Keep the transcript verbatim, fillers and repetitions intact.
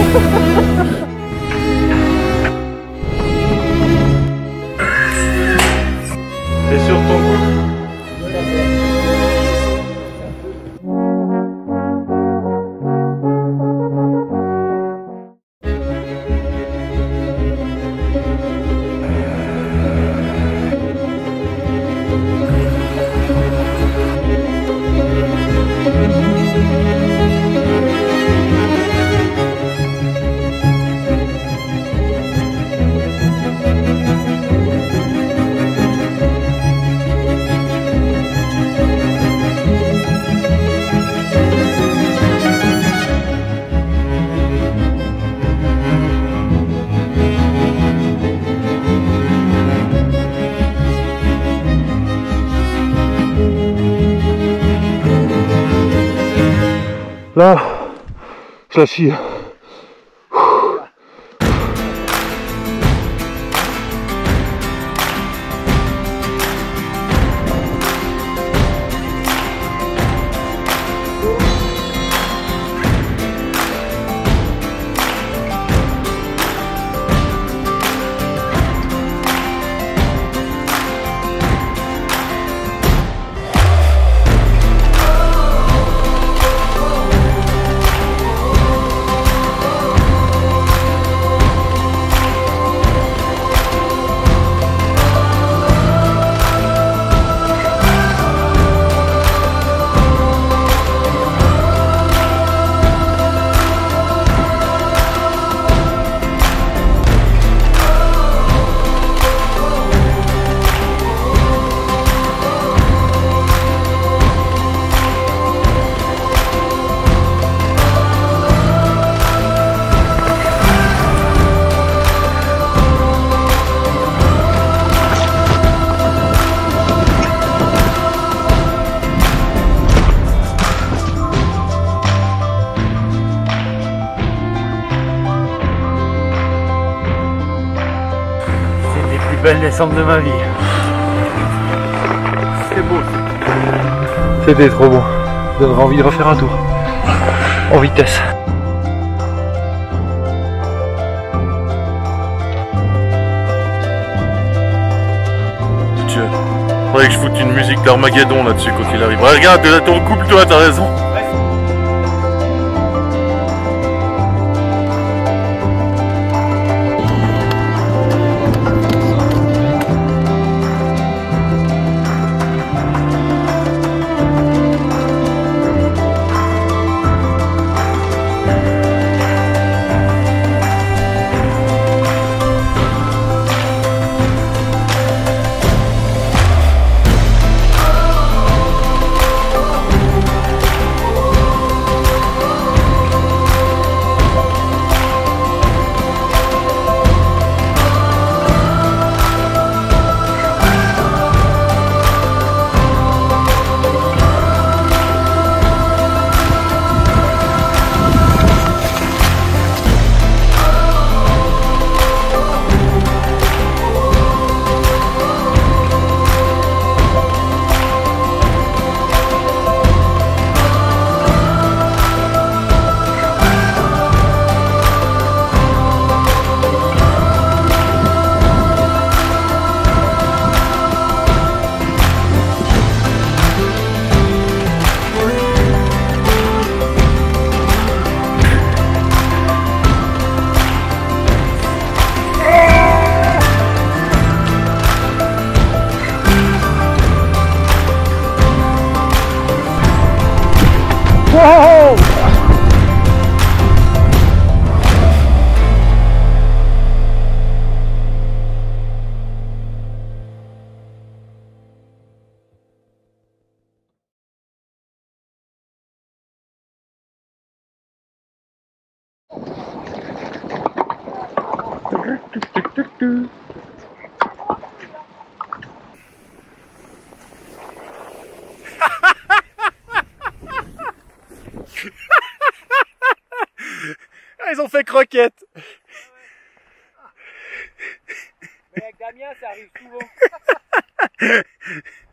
T'es sur ton coup? Là, je la chie. Belle descente de ma vie. C'est beau. C'était trop bon. Ça donnerait envie de refaire un tour. En vitesse. Dieu. Faudrait que je foute une musique d'Armageddon là-dessus quand il arrive. Regarde, ton couple, toi, t'as raison. Wow! Ils ont fait croquette. Mais avec Damien, ça arrive souvent.